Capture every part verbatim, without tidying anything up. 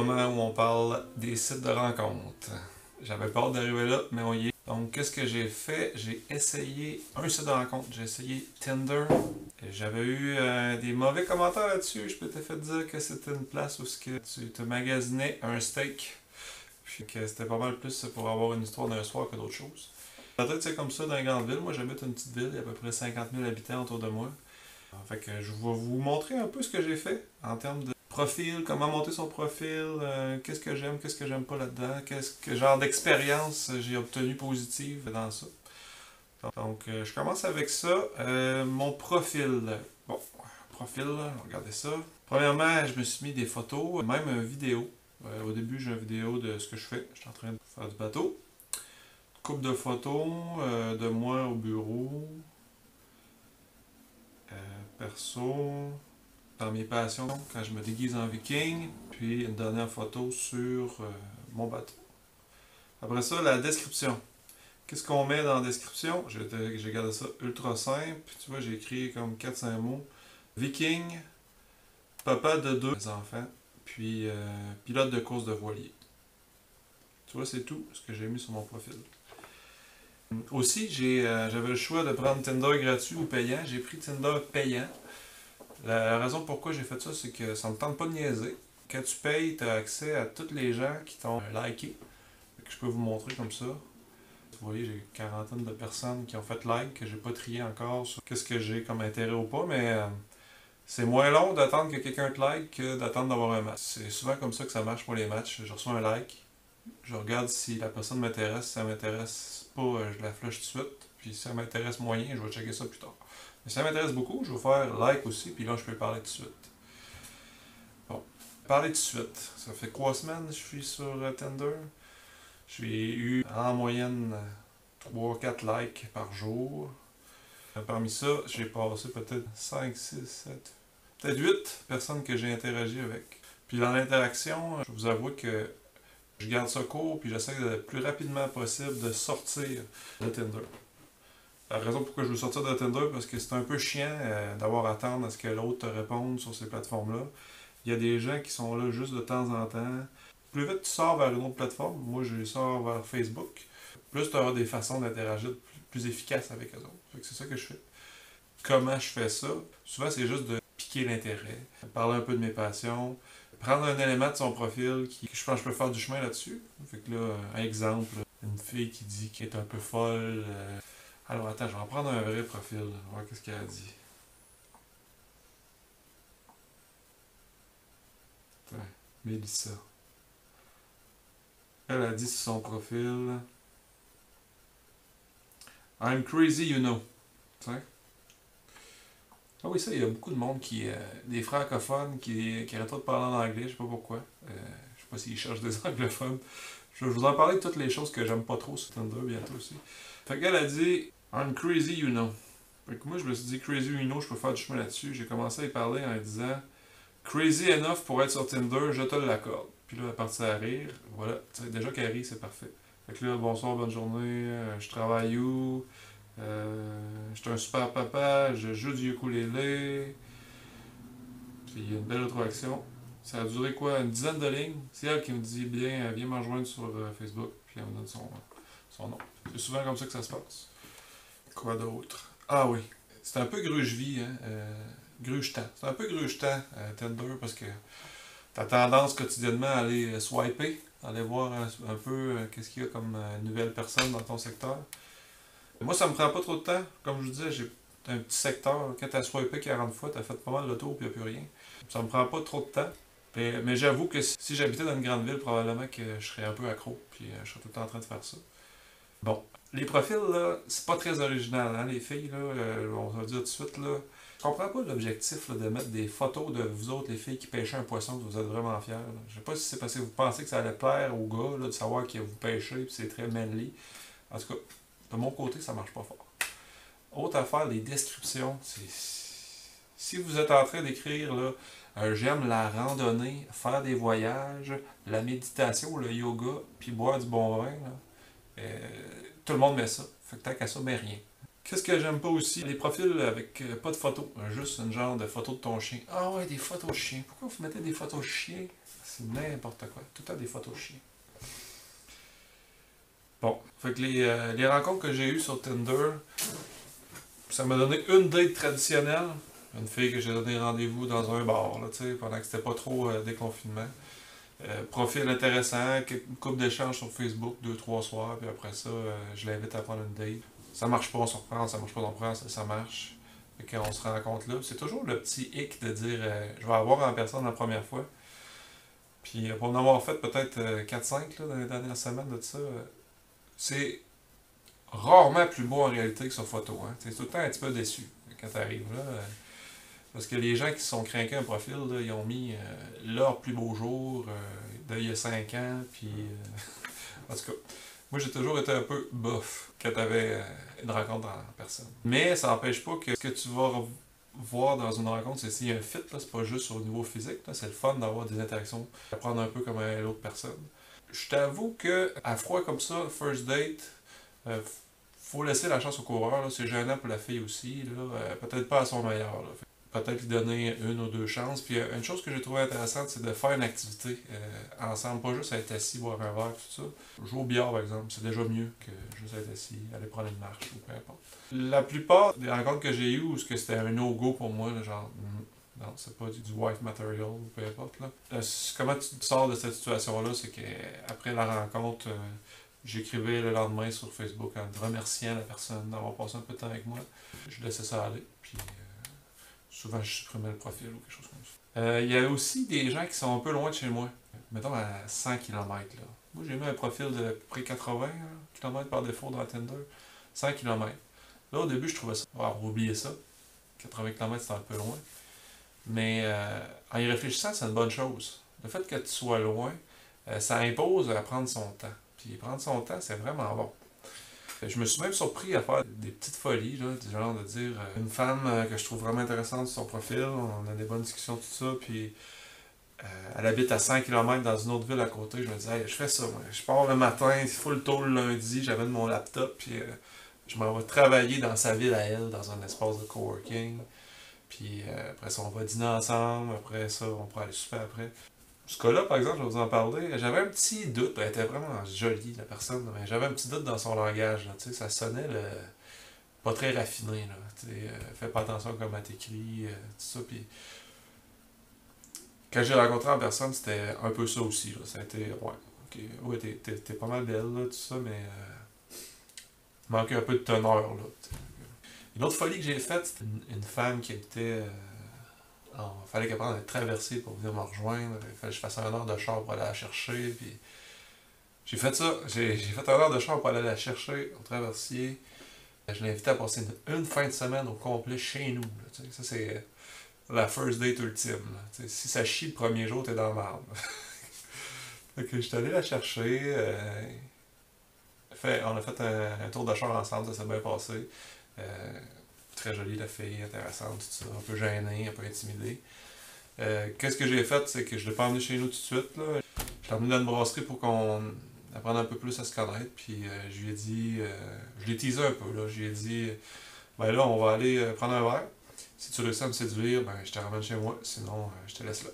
moment où on parle des sites de rencontres. J'avais peur d'arriver là, mais on y est. Donc, qu'est-ce que j'ai fait? J'ai essayé un site de rencontre. J'ai essayé Tinder. J'avais eu euh, des mauvais commentaires là-dessus. Je m'étais fait dire que c'était une place où que tu te magasinais un steak. Puis que c'était pas mal plus pour avoir une histoire d'un soir que d'autres choses. Peut-être que c'est comme ça dans une grande ville. Moi, j'habite une petite ville. Il y a à peu près cinquante mille habitants autour de moi. Fait que je vais vous montrer un peu ce que j'ai fait en termes de profil, comment monter son profil, euh, qu'est-ce que j'aime, qu'est-ce que j'aime pas là-dedans, qu'est-ce que genre d'expérience j'ai obtenu positive dans ça. Donc, euh, je commence avec ça. Euh, mon profil. Bon, profil, regardez ça. Premièrement, je me suis mis des photos, même une vidéo. Euh, au début, j'ai une vidéo de ce que je fais. Je suis en train de faire du bateau. Coupe de photos euh, de moi au bureau. Euh, perso. Dans mes passions, quand je me déguise en viking, puis une dernière photo sur euh, mon bateau. Après ça, la description. Qu'est-ce qu'on met dans la description? J'ai gardé ça ultra simple. Tu vois, j'ai écrit comme quatre cinq mots. Viking, papa de deux enfants, puis euh, pilote de course de voilier. Tu vois, c'est tout ce que j'ai mis sur mon profil. Aussi, euh, j'avais le choix de prendre Tinder gratuit ou payant. J'ai pris Tinder payant. La raison pourquoi j'ai fait ça, c'est que ça me tente pas de niaiser. Quand tu payes, tu as accès à tous les gens qui t'ont liké. Je peux vous montrer comme ça. Vous voyez, j'ai une quarantaine de personnes qui ont fait like, que j'ai pas trié encore sur qu'est-ce que j'ai comme intérêt ou pas, mais euh, c'est moins long d'attendre que quelqu'un te like que d'attendre d'avoir un match. C'est souvent comme ça que ça marche pour les matchs. Je reçois un like, je regarde si la personne m'intéresse. Si ça m'intéresse pas, je la flush tout de suite. Puis si ça m'intéresse moyen, je vais checker ça plus tard. Mais si ça m'intéresse beaucoup, je vais faire like aussi, puis là, je peux parler tout de suite. Bon, parler tout de suite. Ça fait trois semaines que je suis sur Tinder. J'ai eu en moyenne trois quatre likes par jour. Parmi ça, j'ai passé peut-être cinq, six, sept, peut-être huit personnes que j'ai interagi avec. Puis dans l'interaction, je vous avoue que je garde ça court, puis j'essaie le plus rapidement possible de sortir de Tinder. La raison pourquoi je veux sortir de Tinder, parce que c'est un peu chiant euh, d'avoir à attendre à ce que l'autre te réponde sur ces plateformes-là. Il y a des gens qui sont là juste de temps en temps. Plus vite tu sors vers une autre plateforme, moi je sors vers Facebook, plus tu auras des façons d'interagir plus, plus efficaces avec eux autres. C'est ça que je fais. Comment je fais ça? Souvent c'est juste de piquer l'intérêt, parler un peu de mes passions, prendre un élément de son profil qui je pense que je peux faire du chemin là-dessus. Fait que là, un exemple, une fille qui dit qu'elle est un peu folle. Euh, Alors attends, je vais en prendre un vrai profil, on va voir qu'est-ce qu'elle a dit. Attends, Mélissa. Elle a dit sur son profil I'm crazy, you know. T'sais? Ah oui, ça, il y a beaucoup de monde qui. Euh, des francophones qui, qui arrêtent pas de parler en anglais, je sais pas pourquoi. Euh, je sais pas s'ils cherchent des anglophones. Je vais vous en parler de toutes les choses que j'aime pas trop sur Tinder bientôt aussi. Fait qu'elle a dit I'm crazy, you know. Fait que moi, je me suis dit crazy, you know, je peux faire du chemin là-dessus. J'ai commencé à y parler en disant crazy enough pour être sur Tinder, je te l'accorde. Puis là, elle est partie à rire. Voilà, t'sais, déjà qu'elle rit, c'est parfait. Fait que là, bonsoir, bonne journée, euh, je travaille où? Euh, je suis un super papa, je joue du ukulélé. Puis il y a une belle rétroaction. Ça a duré quoi? Une dizaine de lignes. C'est elle qui me dit bien, viens me rejoindre sur euh, Facebook, puis elle me donne son, son nom. C'est souvent comme ça que ça se passe. Quoi d'autre? Ah oui, c'est un peu gruge-vie, hein? Euh, gruge-temps. C'est un peu gruge-temps, euh, Tinder, parce que t'as tendance quotidiennement à aller swiper, aller voir un, un peu euh, qu'est-ce qu'il y a comme euh, nouvelle personne dans ton secteur. Moi, ça me prend pas trop de temps. Comme je vous disais, j'ai un petit secteur. Quand tu as swipé quarante fois, tu as fait pas mal le tour puis il n'y a plus rien. Ça me prend pas trop de temps. Mais, mais j'avoue que si, si j'habitais dans une grande ville, probablement que je serais un peu accro. Puis euh, je serais tout le temps en train de faire ça. Bon. Les profils, là, c'est pas très original, hein, les filles, là. Euh, on va dire tout de suite, là. Je comprends pas l'objectif de mettre des photos de vous autres, les filles qui pêchez un poisson, que vous êtes vraiment fiers. Là. Je sais pas si c'est parce que vous pensez que ça allait plaire aux gars, là, de savoir que vous pêchez, puis c'est très manly. En tout cas, de mon côté, ça marche pas fort. Autre affaire, les descriptions. Si vous êtes en train d'écrire là, euh, j'aime la randonnée, faire des voyages, la méditation, le yoga, puis boire du bon vin, là, euh, tout le monde met ça. Fait que tant qu'à ça, mais rien. Qu'est-ce que j'aime pas aussi? Les profils avec euh, pas de photos, juste une genre de photo de ton chien. Ah ouais, des photos de chien. Pourquoi vous mettez des photos de chien? C'est n'importe quoi. Tout le temps des photos de chien. Bon, fait que les, euh, les rencontres que j'ai eues sur Tinder, ça m'a donné une date traditionnelle. Une fille que j'ai donné rendez-vous dans un bar, là, tu sais, pendant que c'était pas trop euh, déconfinement. Euh, profil intéressant, une couple d'échanges sur Facebook, deux, trois soirs, puis après ça, euh, je l'invite à prendre une date. Ça marche pas, on se reprend, ça marche pas, on se reprend, ça, ça marche. Fait qu'on se rencontre là. C'est toujours le petit hic de dire euh, je vais avoir en personne la première fois. Puis euh, pour en avoir fait peut-être euh, quatre cinq là, dans les dernières semaines de ça, euh, c'est rarement plus beau en réalité que sur photo. Hein. Tu es tout le temps un petit peu déçu quand tu arrives là. Euh, parce que les gens qui se sont craqués un profil, là, ils ont mis euh, leur plus beau jour euh, d'il y a cinq ans. Puis, euh, en tout cas, moi j'ai toujours été un peu bof quand tu avais euh, une rencontre en personne. Mais ça n'empêche pas que ce que tu vas voir dans une rencontre, c'est s'il y a un fit, là, c'est pas juste au niveau physique, c'est le fun d'avoir des interactions, apprendre un peu comme l'autre personne. Je t'avoue que à froid comme ça, first date, euh, faut laisser la chance au coureur, c'est gênant pour la fille aussi, là, euh, peut-être pas à son meilleur. Là. Peut-être lui donner une ou deux chances. Puis euh, une chose que j'ai trouvé intéressante, c'est de faire une activité euh, ensemble, pas juste être assis, boire un verre, tout ça. Jouer au billard, par exemple, c'est déjà mieux que juste être assis, aller prendre une marche ou peu importe. La plupart des rencontres que j'ai eues où c'était un no-go pour moi, là, genre, mm, non, c'est pas du, du wife material ou peu importe. Là. Euh, comment tu te sors de cette situation-là, c'est qu'après la rencontre, euh, j'écrivais le lendemain sur Facebook en remerciant la personne d'avoir passé un peu de temps avec moi. Je laissais ça aller, puis... souvent, je supprimais le profil ou quelque chose comme ça. Euh, Il y a aussi des gens qui sont un peu loin de chez moi. Mettons à cent kilomètres. Là. Moi, j'ai mis un profil de à peu près quatre-vingts kilomètres par défaut dans Tinder. cent kilomètres. Là, au début, je trouvais ça. On va oublier ça. quatre-vingts kilomètres, c'est un peu loin. Mais euh, en y réfléchissant, c'est une bonne chose. Le fait que tu sois loin, euh, ça impose à prendre son temps. Puis prendre son temps, c'est vraiment bon. Je me suis même surpris à faire des petites folies, là, du genre de dire euh, une femme euh, que je trouve vraiment intéressante sur son profil, on a des bonnes discussions, tout ça, puis euh, elle habite à cent kilomètres dans une autre ville à côté. Je me disais, hey, je fais ça, moi. Je pars le matin, il faut le tôt le lundi, j'amène mon laptop, puis euh, je m'en vais travailler dans sa ville à elle, dans un espace de coworking. Puis euh, après ça, on va dîner ensemble, après ça, on pourra aller souper après. Ce cas-là, par exemple, je vais vous en parler. J'avais un petit doute. Elle était vraiment jolie, la personne. Mais j'avais un petit doute dans son langage. Là, ça sonnait le... pas très raffiné. Là, euh, fais pas attention à comment t'écris. Euh, tout ça. Puis... quand j'ai rencontré en personne, c'était un peu ça aussi. Là. Ça a été. Ouais, ok. Ouais, t'es, t'es, t'es pas mal belle, là, tout ça, mais. Euh... il manquait un peu de teneur. Là, t'sais. Une autre folie que j'ai faite, c'était une, une femme qui était. Euh... il fallait qu'elle prenne un traversier pour venir me rejoindre. Il fallait que je fasse un heure de char pour aller la chercher. Puis j'ai fait ça. J'ai fait un heure de char pour aller la chercher au traversier. Je l'ai invité à passer une, une fin de semaine au complet chez nous. Là, ça, c'est la first date ultime. Là, si ça chie le premier jour, t'es dans le marde. Donc, je suis allé la chercher. Euh, fait, on a fait un, un tour de char ensemble. Ça s'est bien passé. Euh, Très jolie la fille, intéressante, tout ça, un peu gênée, un peu intimidée. Euh, Qu'est-ce que j'ai fait, c'est que je l'ai pas emmené chez nous tout de suite. Là. Je l'ai emmené dans une brasserie pour qu'on apprenne un peu plus à se connaître. Puis euh, je lui ai dit, euh, je l'ai teasé un peu. Là. Je lui ai dit, ben là, on va aller euh, prendre un verre. Si tu réussis à me séduire, ben je te ramène chez moi. Sinon, euh, je te laisse là.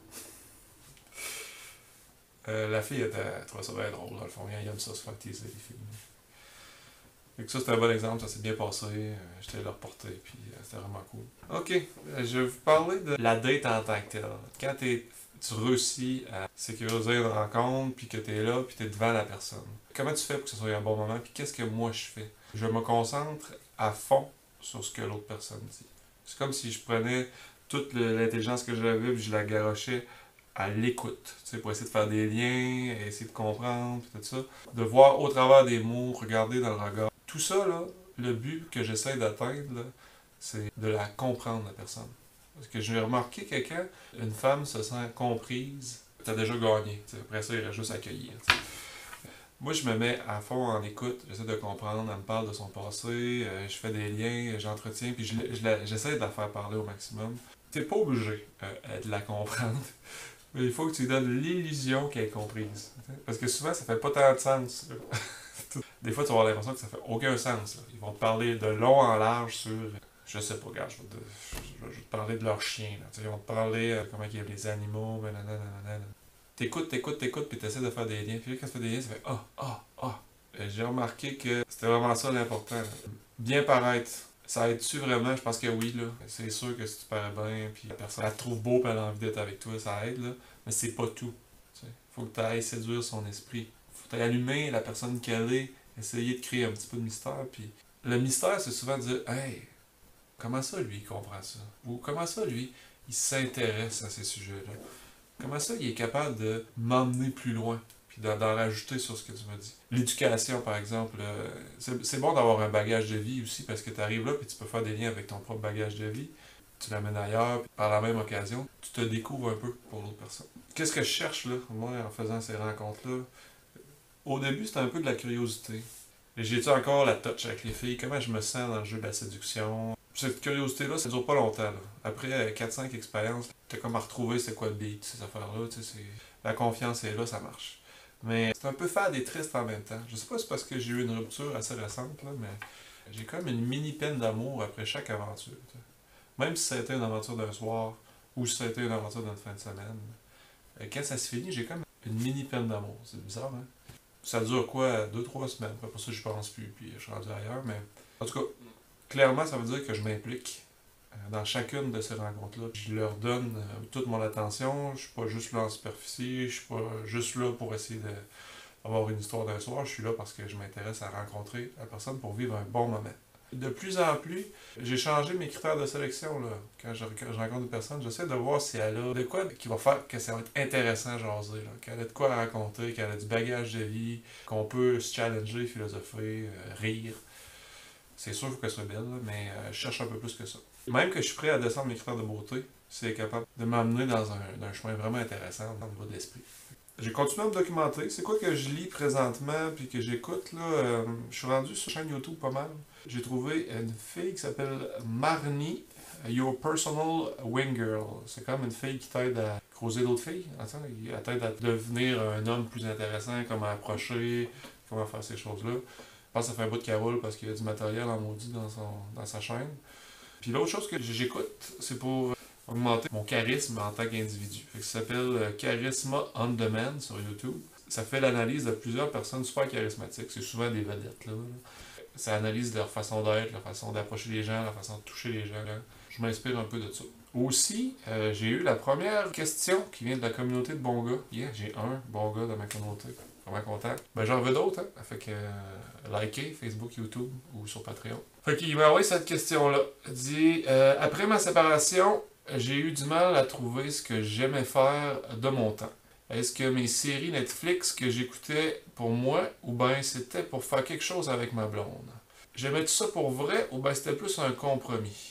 Euh, la fille, elle, elle trouvait ça bien drôle. Dans le fond, elle aime ça se faire teaser, les filles. Donc ça, c'est un bon exemple, ça s'est bien passé. Euh, J'étais là reporté, puis euh, c'était vraiment cool. Ok, euh, je vais vous parler de la date en tant que telle. Quand t'es, tu réussis à sécuriser une rencontre, puis que tu es là, puis tu es devant la personne. Comment tu fais pour que ce soit un bon moment, puis qu'est-ce que moi je fais? Je me concentre à fond sur ce que l'autre personne dit. C'est comme si je prenais toute l'intelligence que j'avais, puis je la garochais à l'écoute, tu sais, pour essayer de faire des liens, essayer de comprendre, puis tout ça. De voir au travers des mots, regarder dans le regard. Tout ça, là, le but que j'essaie d'atteindre, c'est de la comprendre, la personne. Parce que j'ai remarqué que quand une femme se sent comprise, t'as déjà gagné. T'sais. Après ça, il reste juste à accueillir. T'sais. Moi, je me mets à fond en écoute, j'essaie de comprendre, elle me parle de son passé, euh, je fais des liens, j'entretiens, puis j'essaie je, de la faire parler au maximum. T'es pas obligé euh, de la comprendre, mais il faut que tu lui donnes l'illusion qu'elle est comprise. T'sais. Parce que souvent, ça fait pas tant de sens. Des fois, tu vas avoir l'impression que ça fait aucun sens. Là. Ils vont te parler de long en large sur... Je sais pas, regarde, je vais te, je vais te parler de leur chien. Là. Ils vont te parler euh, comment ils aiment les animaux, nanana. T'écoutes, t'écoutes, t'écoutes, puis t'essaies de faire des liens. Puis là, quand tu fais des liens, ça fait ah, ah, ah. J'ai remarqué que c'était vraiment ça l'important. Bien paraître. Ça aide-tu vraiment? Je pense que oui, là. C'est sûr que si tu parais bien, puis la personne elle te trouve beau, puis elle a envie d'être avec toi, ça aide, là. Mais c'est pas tout. T'sais. Faut que tu ailles séduire son esprit. Faut que tu ailles allumer la personne qu'elle est, essayer de créer un petit peu de mystère, puis... Le mystère, c'est souvent de dire « Hey, comment ça, lui, il comprend ça? » Ou « Comment ça, lui, il s'intéresse à ces sujets-là? » Comment ça, il est capable de m'emmener plus loin? Puis d'en rajouter sur ce que tu m'as dit. L'éducation, par exemple, euh, c'est bon d'avoir un bagage de vie aussi, parce que tu arrives là, puis tu peux faire des liens avec ton propre bagage de vie. Tu l'amènes ailleurs, puis par la même occasion, tu te découvres un peu pour l'autre personne. Qu'est-ce que je cherche, là, moi, en faisant ces rencontres-là? Au début, c'était un peu de la curiosité. J'ai-tu encore la touch avec les filles? Comment je me sens dans le jeu de la séduction? Cette curiosité-là, ça dure pas longtemps. Là. Après quatre cinq expériences, t'as comme à retrouver c'est quoi le beat, ces affaires-là. La confiance est là, ça marche. Mais c'est un peu fade et triste en même temps. Je sais pas si c'est parce que j'ai eu une rupture assez récente, là, mais j'ai comme une mini peine d'amour après chaque aventure. T'sais. Même si ça a été une aventure d'un soir, ou si ça a été une aventure d'une fin de semaine. Quand ça se finit, j'ai comme une mini peine d'amour. C'est bizarre, hein? Ça dure quoi? Deux trois semaines. Après ça, je pense plus, puis je suis rendu ailleurs. Mais en tout cas, clairement, ça veut dire que je m'implique dans chacune de ces rencontres-là. Je leur donne toute mon attention. Je suis pas juste là en superficie. Je suis pas juste là pour essayer d'avoir une histoire d'un soir. Je suis là parce que je m'intéresse à rencontrer la personne pour vivre un bon moment. De plus en plus, j'ai changé mes critères de sélection. Là. Quand, je, quand je rencontre une personne, j'essaie de voir si elle a de quoi qui va faire que ça va être intéressant à jaser. Qu'elle a de quoi raconter, qu'elle a du bagage de vie, qu'on peut se challenger, philosopher, euh, rire. C'est sûr qu'il faut qu'elle soit belle, là, mais euh, je cherche un peu plus que ça. Même que je suis prêt à descendre mes critères de beauté, c'est capable de m'amener dans un, un chemin vraiment intéressant dans le niveau d'esprit. J'ai continué à me documenter. C'est quoi que je lis présentement puis que j'écoute là? Euh, je suis rendu sur la chaîne YouTube pas mal. J'ai trouvé une fille qui s'appelle Marnie, Your Personal Wing Girl. C'est comme une fille qui t'aide à creuser d'autres filles. Elle t'aide à devenir un homme plus intéressant, comment approcher, comment faire ces choses-là. Je pense que ça fait un bout de carole parce qu'il y a du matériel en maudit dans, son, dans sa chaîne. Puis l'autre chose que j'écoute, c'est pour augmenter mon charisme en tant qu'individu. Ça s'appelle Charisma on Demand sur YouTube. Ça fait l'analyse de plusieurs personnes super charismatiques. C'est souvent des vedettes, là. Ça analyse leur façon d'être, leur façon d'approcher les gens, leur façon de toucher les gens. Là. Je m'inspire un peu de ça. Aussi, euh, j'ai eu la première question qui vient de la communauté de bons gars. Yeah, j'ai un bon gars dans ma communauté. Vraiment content. Ben, j'en veux d'autres, hein. Fait que, euh, likez Facebook, YouTube ou sur Patreon. Fait qu'il m'a envoyé cette question-là. Il dit euh, après ma séparation, j'ai eu du mal à trouver ce que j'aimais faire de mon temps. Est-ce que mes séries Netflix que j'écoutais pour moi, ou bien c'était pour faire quelque chose avec ma blonde? J'aimais-tu ça pour vrai, ou bien c'était plus un compromis?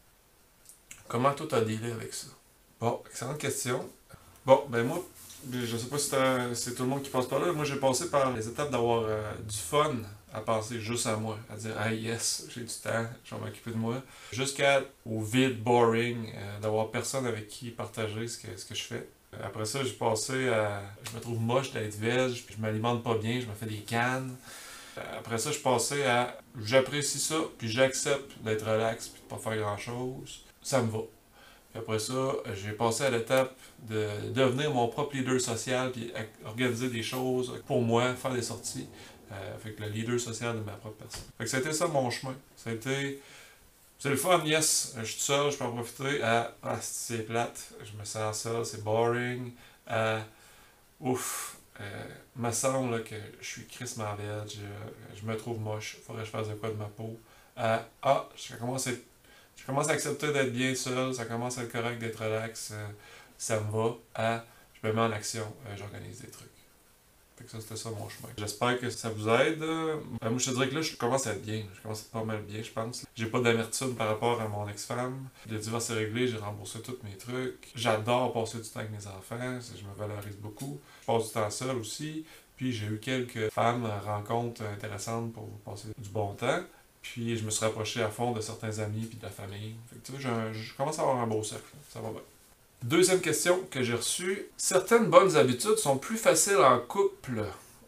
Comment toi t'as dealé avec ça? Bon, excellente question. Bon, ben moi, je sais pas si c'est tout le monde qui passe par là, moi j'ai passé par les étapes d'avoir euh, du fun à penser juste à moi, à dire « Ah yes, j'ai du temps, je vais m'occuper de moi », jusqu'à au vide, boring, euh, d'avoir personne avec qui partager ce que, ce que je fais. Après ça, j'ai passé à... Je me trouve moche d'être veg, puis je m'alimente pas bien, je me fais des cannes. Après ça, je passais à... J'apprécie ça, puis j'accepte d'être relax, puis de pas faire grand-chose. Ça me va. Puis après ça, j'ai passé à l'étape de devenir mon propre leader social, puis organiser des choses pour moi, faire des sorties. Euh, fait que le leader social de ma propre personne. Fait que c'était ça mon chemin. Ça a été... C'est le fun, yes, je suis tout seul, je peux en profiter à « Ah, c'est plate, je me sens seul, c'est boring », à « Ouf, euh, me semble là, que je suis crissement veg, je, je me trouve moche, faudrait que je fasse de quoi de ma peau », à « Ah, je commence à, je commence à accepter d'être bien seul, ça commence à être correct d'être relax, euh, ça me va », à « Je me mets en action, euh, j'organise des trucs ». Fait que ça, c'était ça mon chemin. J'espère que ça vous aide. Ben, moi, je te dirais que là, je commence à être bien. Je commence à être pas mal bien, je pense. J'ai pas d'amertume par rapport à mon ex-femme. Le divorce est réglé, j'ai remboursé tous mes trucs. J'adore passer du temps avec mes enfants. Je me valorise beaucoup. Je passe du temps seul aussi. Puis j'ai eu quelques femmes rencontres intéressantes pour passer du bon temps. Puis je me suis rapproché à fond de certains amis puis de la famille. Fait que tu vois, je commence à avoir un beau cercle. Ça va bien. Deuxième question que j'ai reçue. Certaines bonnes habitudes sont plus faciles en couple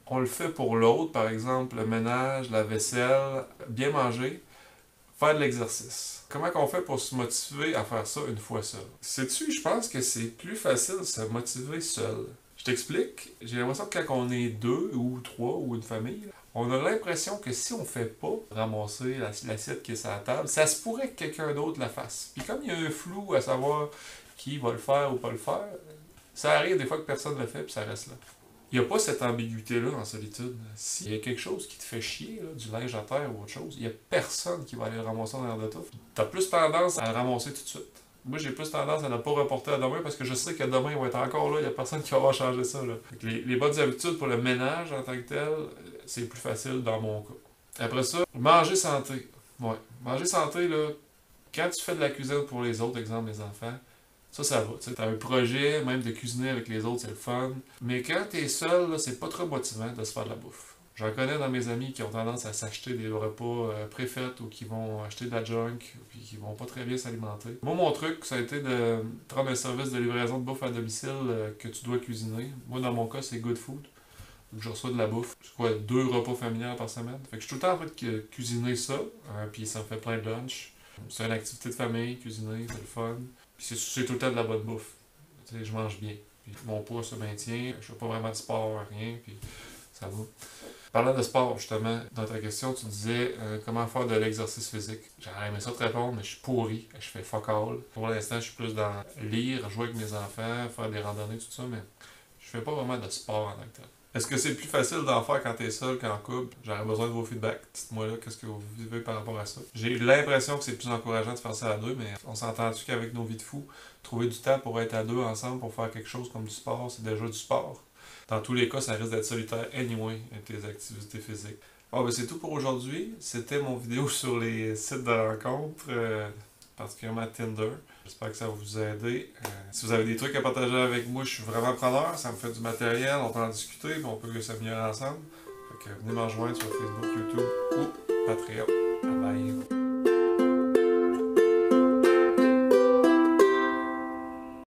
on le fait pour l'autre, par exemple, le ménage, la vaisselle, bien manger, faire de l'exercice. Comment qu'on fait pour se motiver à faire ça une fois seul? Sais-tu, je pense que c'est plus facile de se motiver seul. Je t'explique, j'ai l'impression que quand on est deux ou trois ou une famille, on a l'impression que si on fait pas ramasser l'assiette qui est sur la table, ça se pourrait que quelqu'un d'autre la fasse. Puis comme il y a un flou à savoir qui va le faire ou pas le faire, ça arrive des fois que personne ne le fait puis ça reste là. Il n'y a pas cette ambiguïté-là en solitude. S'il y a quelque chose qui te fait chier, là, du linge à terre ou autre chose, il n'y a personne qui va aller le ramasser en arrière de toi. Tu as plus tendance à le ramasser tout de suite. Moi, j'ai plus tendance à ne pas reporter à demain parce que je sais que demain, il va être encore là, il n'y a personne qui va avoir changé ça. Là. Les, les bonnes habitudes pour le ménage en tant que tel, c'est plus facile dans mon cas. Après ça, manger santé. Ouais, manger santé, là, quand tu fais de la cuisine pour les autres, exemple les enfants, ça, ça va. Tu as un projet, même de cuisiner avec les autres, c'est le fun. Mais quand tu es seul, là, c'est pas trop motivant de se faire de la bouffe. J'en connais dans mes amis qui ont tendance à s'acheter des repas euh, préfaits ou qui vont acheter de la junk puis qui vont pas très bien s'alimenter. Moi, mon truc, ça a été de prendre un service de livraison de bouffe à domicile euh, que tu dois cuisiner. Moi, dans mon cas, c'est Good Food. Donc, je reçois de la bouffe. C'est quoi, deux repas familiaux par semaine. Fait que je suis tout le temps en train de cuisiner ça. Hein, puis ça me fait plein de lunch. C'est une activité de famille, cuisiner, c'est le fun. Puis c'est tout le temps de la bonne bouffe. Tu sais, je mange bien. Puis mon poids se maintient. Je fais pas vraiment de sport, rien. Puis ça va. Parlant de sport, justement, dans ta question, tu disais euh, comment faire de l'exercice physique. J'aurais aimé ça te répondre, mais je suis pourri. Je fais fuck all. Pour l'instant, je suis plus dans lire, jouer avec mes enfants, faire des randonnées, tout ça, mais je fais pas vraiment de sport en tant que tel. Est-ce que c'est plus facile d'en faire quand t'es seul qu'en couple? J'aurais besoin de vos feedbacks. Dites-moi là, qu'est-ce que vous vivez par rapport à ça? J'ai l'impression que c'est plus encourageant de faire ça à deux, mais on s'entend-tu qu'avec nos vies de fous, trouver du temps pour être à deux ensemble, pour faire quelque chose comme du sport, c'est déjà du sport. Dans tous les cas, ça risque d'être solitaire anyway, tes activités physiques. Bon, ben c'est tout pour aujourd'hui. C'était mon vidéo sur les sites de rencontres, euh, particulièrement Tinder. J'espère que ça va vous aider. Euh, si vous avez des trucs à partager avec moi, je suis vraiment preneur. Ça me fait du matériel, on peut en discuter, puis on peut s'améliorer ensemble. Fait que venez me rejoindre sur Facebook, YouTube ou Patreon. Bye bye!